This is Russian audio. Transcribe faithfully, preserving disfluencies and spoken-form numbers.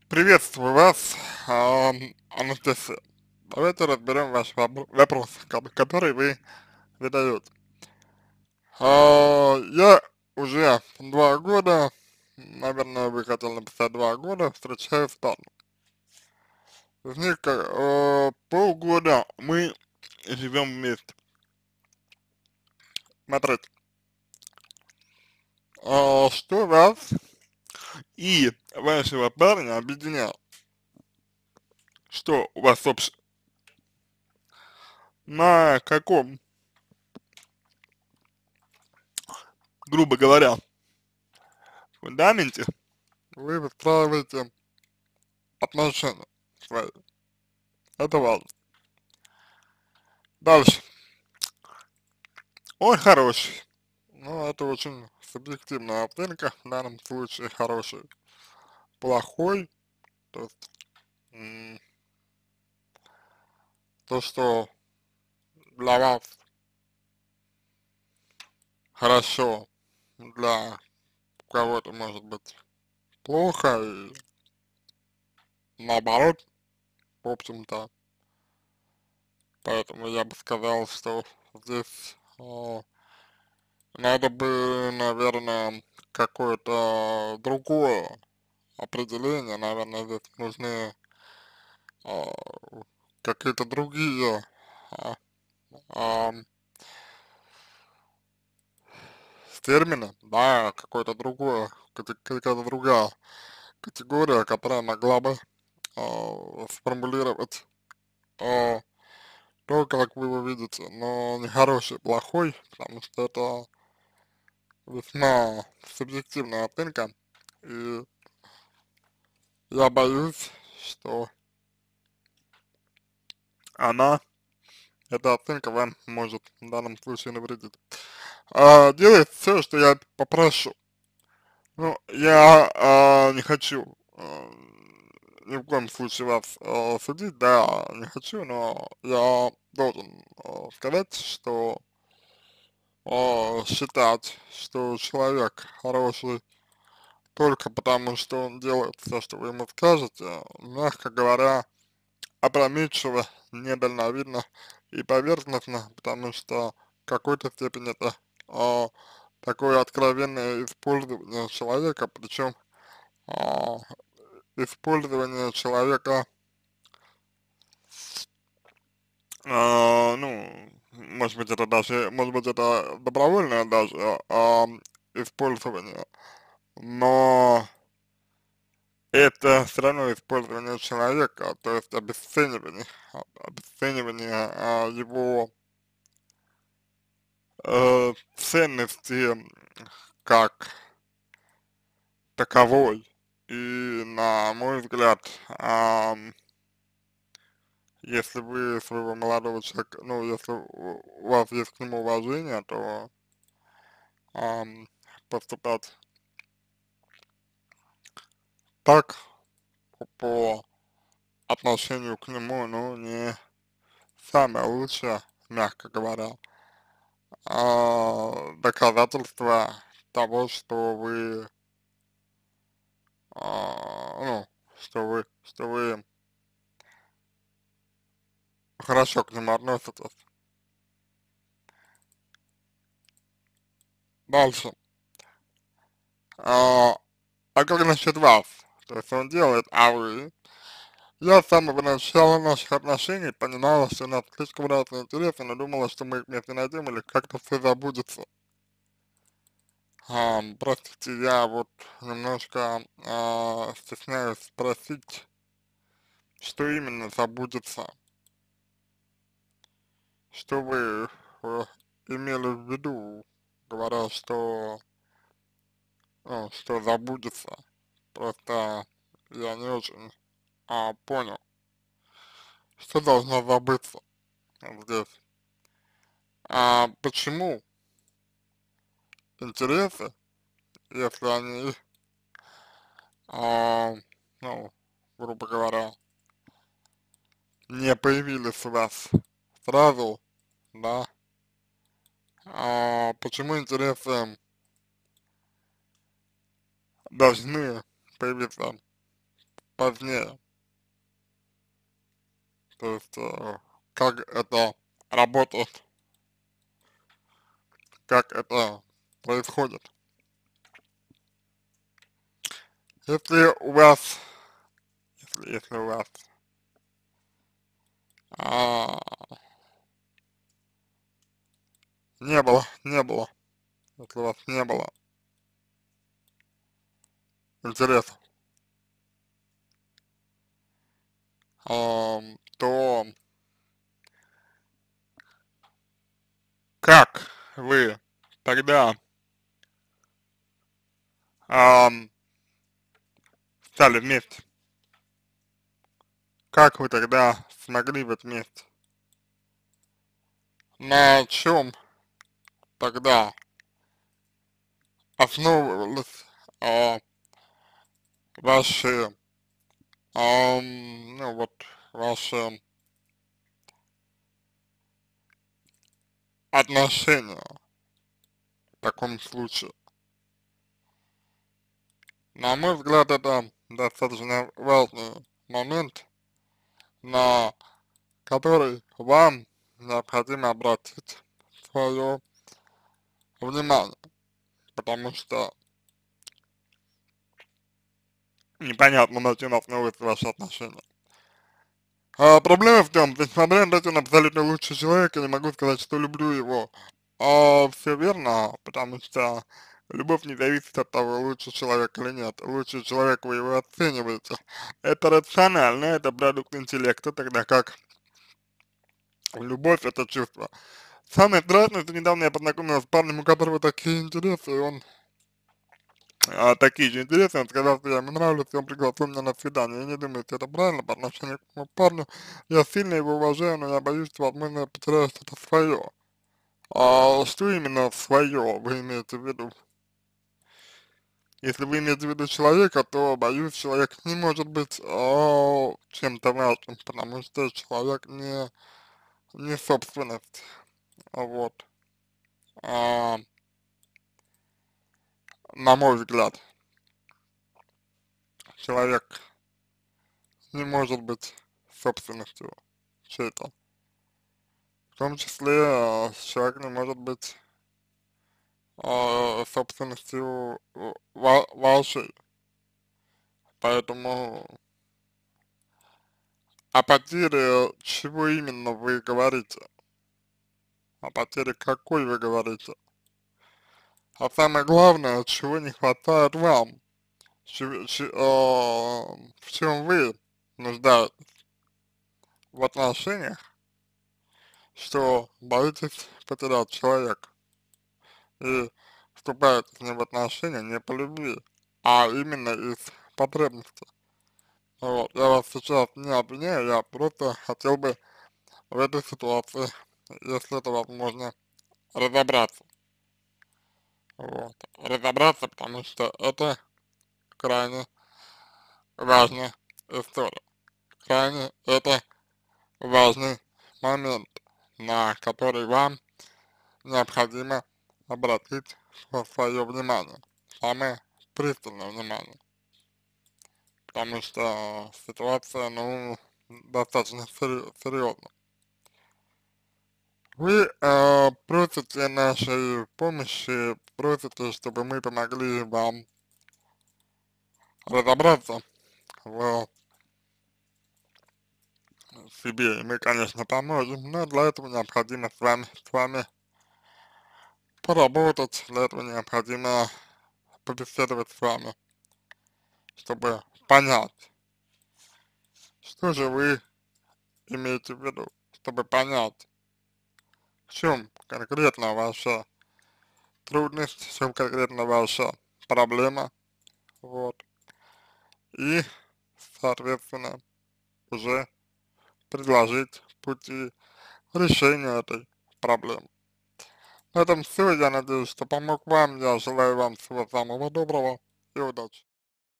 Приветствую вас, ам, Анастасия. Давайте разберем ваш вопро- вопрос, ко- который вы задаете. А, я уже два года, наверное, вы хотели написать два года, встречаюсь с парнем. Из них как, э, полгода мы живем вместе. Смотрите, а, что вас и вашего парня объединяет? Что у вас общее? На каком, грубо говоря, фундаменте вы выстраиваете отношения свои? Это важно. Дальше. Он хороший. Ну, это очень субъективная оценка. В данном случае хороший. Плохой. То есть м, то, что для вас хорошо, для кого-то может быть плохо. И наоборот, в общем-то. Поэтому я бы сказал, что здесь э, надо бы, наверное, какое-то другое определение. Наверное, здесь нужны а, какие-то другие а, ам, термины, да, какое-то другое, кате- какая-то другая категория, которая могла бы а, сформулировать а, то, как вы его видите, но не хороший, плохой, потому что это весьма субъективная оценка, и я боюсь, что она, эта оценка вам может в данном случае навредить. А, делает все, что я попрошу. Ну, я а, не хочу а, ни в коем случае вас а, судить, да, не хочу, но я должен а, сказать, что а, считать, что человек хороший только потому, что он делает все, что вы ему скажете, мягко говоря, опрометчиво, недальновидно и поверхностно, потому что в какой-то степени это а, такое откровенное использование человека, причем а, использование человека, а, ну, может быть, это даже, может быть, это добровольное даже а, использование, но это все равно использование человека, то есть обесценивание, а, обесценивание а, его э, ценности как таковой. И на мой взгляд, ам, если вы своего молодого человека, ну, если у у вас есть к нему уважение, то ам, поступать так по по отношению к нему, ну, не самое лучшее, мягко говоря, а, доказательство того, что вы, а, ну, что вы, что вы хорошо к нему относитесь. Дальше. А, а как насчет вас? То есть он делает, а вы? Я с самого начала наших отношений понимала, что у нас слишком разные интересы, но думала, что мы их вместе найдем или как-то все забудется. А, простите, я вот немножко а, стесняюсь спросить, что именно забудется, что вы э, имели в виду, говоря, что, ну, что забудется. Просто я не очень а, понял, что должно забыться здесь. А почему интересы, если они, а, ну, грубо говоря, не появились у вас сразу, да, а почему интересы должны появиться позднее. То есть, э, как это работает, как это происходит. Если у вас, если, если у вас а, не было, не было, если у вас не было интересов, ам, то как вы тогда ам, стали вместе? Как вы тогда смогли быть вместе? На чем тогда основывались а, ваши, ам, ну вот, ваши отношения в таком случае? На мой взгляд, это достаточно важный момент, на который вам необходимо обратить свое внимание, потому что непонятно, на чем основываются ваши отношения. А проблема в том, несмотря на то, что он абсолютно лучший человек, я не могу сказать, что люблю его. А, все верно, потому что любовь не зависит от того, лучший человек или нет. Лучший человек, вы его оцениваете. Это рационально, это продукт интеллекта, тогда как любовь — это чувство. Самое страшное, что недавно я познакомился с парнем, у которого такие интересы, и он а, такие же интересы, он сказал, что я ему нравлюсь, и он пригласил меня на свидание. Я не думаю, что это правильно по отношению к моему парню. Я сильно его уважаю, но я боюсь, что, возможно, я потеряю что-то свое. А что именно свое вы имеете в виду? Если вы имеете в виду человека, то, боюсь, человек не может быть а, чем-то важным, потому что человек не, не собственность, вот, а, на мой взгляд, человек не может быть собственностью чьей-то. В том числе э, человек не может быть э, собственностью э, ва вашей, поэтому о потере чего именно вы говорите, о потере какой вы говорите, а самое главное, чего не хватает вам, чё- чё- э, в чем вы нуждаетесь в отношениях, что боитесь потерять человека и вступаете с ним в отношения не по любви, а именно из потребности. Вот, я вас сейчас не обвиняю, я просто хотел бы в этой ситуации, если это возможно, разобраться. Вот, разобраться, потому что это крайне важная история, крайне это важный момент, на который вам необходимо обратить свое внимание, самое пристальное внимание, потому что ситуация, ну, достаточно серьезная. Вы э, просите нашей помощи, просите, чтобы мы помогли вам разобраться в себе. И мы, конечно, поможем, но для этого необходимо с вами, с вами поработать, для этого необходимо побеседовать с вами, чтобы понять, что же вы имеете в виду, чтобы понять, в чем конкретно ваша трудность, в чем конкретно ваша проблема, вот, и, соответственно, уже предложить пути решения этой проблемы. На этом все. Я надеюсь, что помог вам. Я желаю вам всего самого доброго и удачи.